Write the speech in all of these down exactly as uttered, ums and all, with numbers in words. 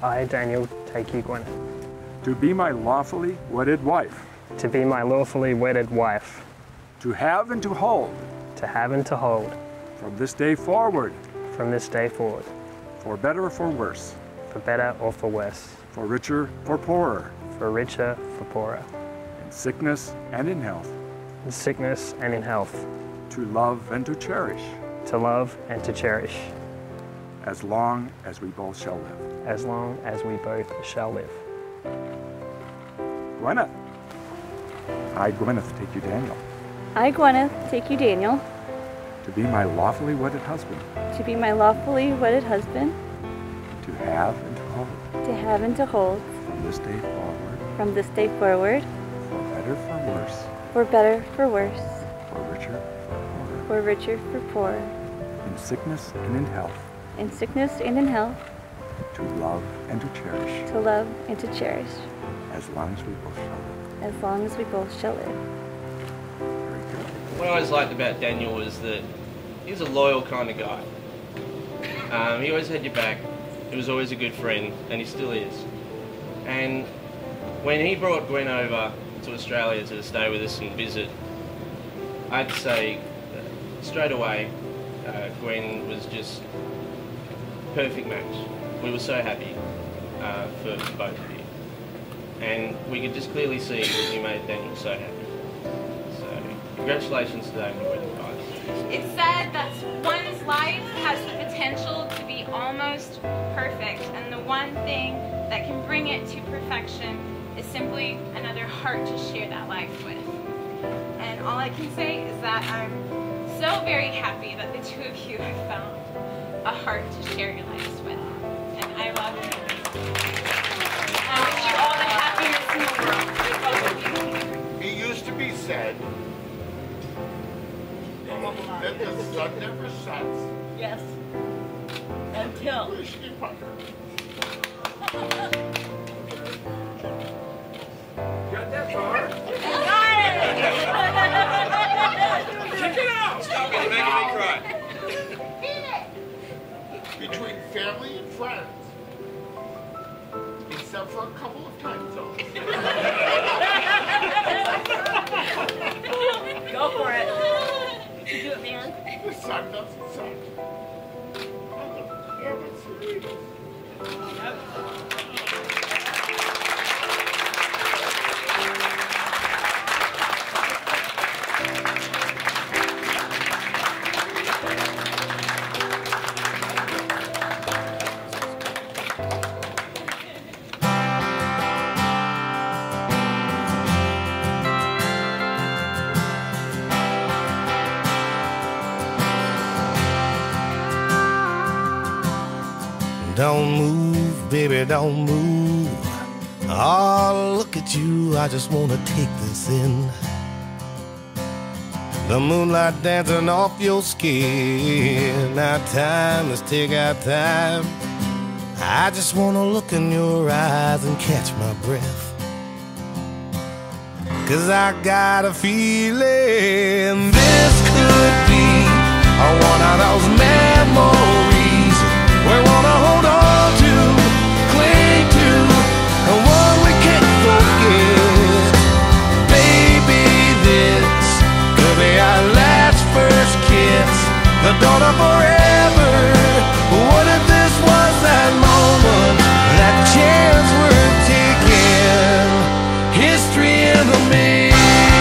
I, Daniel, take you, Gwyneth, to be my lawfully wedded wife, to be my lawfully wedded wife, to have and to hold, to have and to hold, from this day forward, from this day forward, for better or for worse, for better or for worse, for richer, for poorer, for richer, for poorer, in sickness and in health, in sickness and in health, to love and to cherish, to love and to cherish, as long as we both shall live. as long as we both shall live. Gwyneth. I, Gwyneth, take you, Daniel, I, Gwyneth, take you, Daniel, to be my lawfully wedded husband, to be my lawfully wedded husband, to have and to hold, to have and to hold, from this day forward, from this day forward, for better, for worse, for better, for worse, for richer, for poorer, for richer, for poorer, in sickness and in health, in sickness and in health, to love and to cherish, to love and to cherish, as long as we both shall live. as long as we both shall live. Very good. What I always liked about Daniel was that he was a loyal kind of guy. Um, he always had your back. He was always a good friend, and he still is. And when he brought Gwen over to Australia to stay with us and visit, I'd say uh, straight away, uh, Gwen was just perfect match. We were so happy uh, for both of you. And we could just clearly see that you made Daniel so happy. So, congratulations today on your wedding, guys. It's said that one's life has the potential to be almost perfect, and the one thing that can bring it to perfection is simply another heart to share that life with. And all I can say is that I'm so very happy that the two of you have found a heart to share your lives with. And I love you. I wish you all the happiness in the world with both of you. It used to be said that the sun never sets. Yes. Until. Wishing Pucker. Got that far? Check it out! Stop it, you're making me cry. Between family and friends. Except for a couple of time zones. Go for it. You do it, man. The sun doesn't set. And the air is serene. Don't move, baby, don't move. Oh, look at you, I just wanna take this in. The moonlight dancing off your skin. Now time, let's take our time. I just wanna look in your eyes and catch my breath. Cause I got a feeling this could be one of those memories we wanna hold on to, cling to, and one we can't forget. Baby, this could be our last first kiss, the dawn of forever. What if this was that moment, that chance we're taking? History in the making.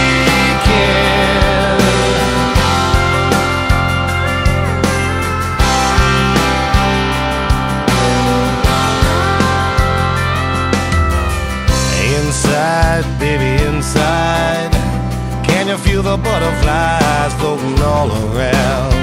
Inside, baby, inside, can you feel the butterflies floating all around?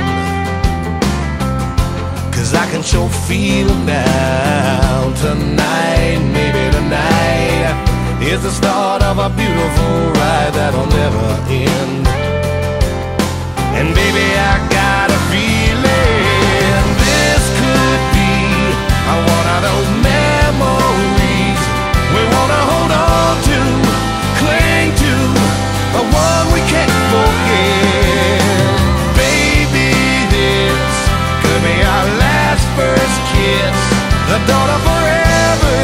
Cause I can sure feel them now. Tonight, maybe tonight, is the start of a beautiful ride that'll never end. And baby, I got a feeling this could be one of those memories we wanna hold on to, cling to, the one we can't forget. Baby, this could be our last first kiss, the dawn of forever.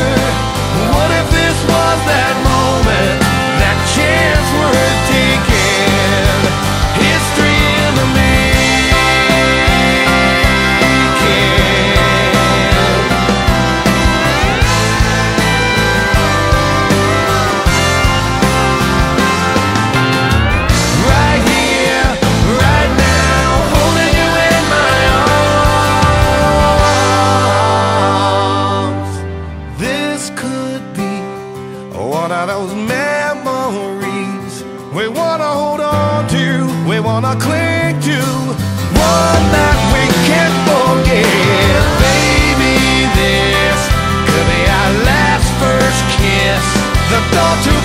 hold on to, we wanna cling to, one that we can't forget. Baby, this could be our last first kiss, the thought to